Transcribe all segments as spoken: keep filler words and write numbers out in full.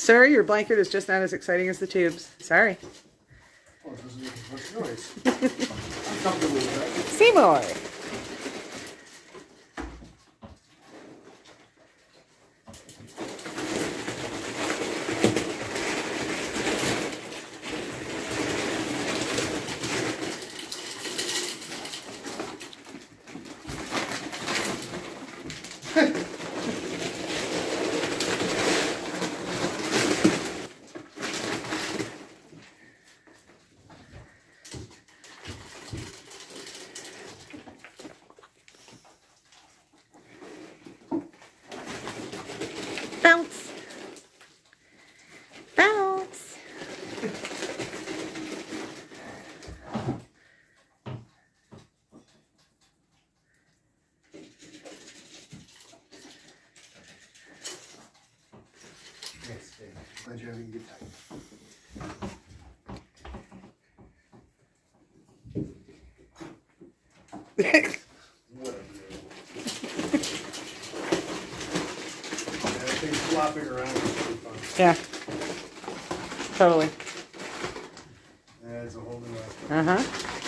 Sir, your blanket is just not as exciting as the tubes. Sorry. Oh, it doesn't make as much noise. I'm comfortable with that. Seymour. Bounce. Bounce. Yes, baby. Glad you're having a good time. Whatever. Yeah, things flopping around is pretty fun. Yeah. Totally. Yeah, it's a whole new aspect. Uh-huh.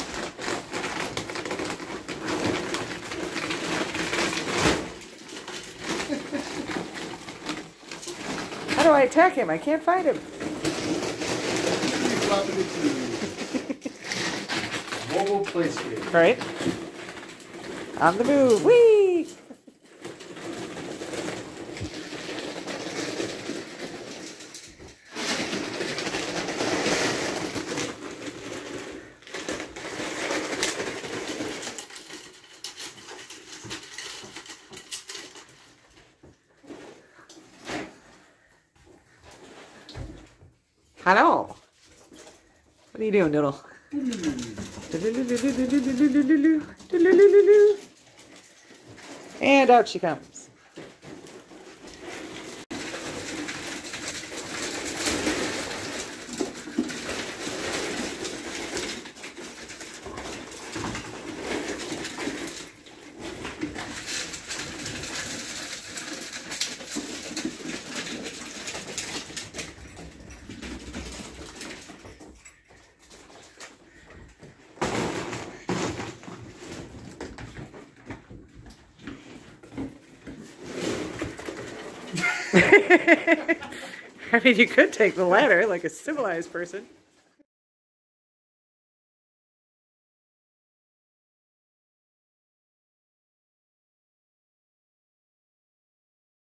How do I attack him? I can't find him. You flop it into mobile play space. Right? On the move. Whee! Hello. What are you doing, Doodle? And out she comes. I mean, you could take the ladder like a civilized person.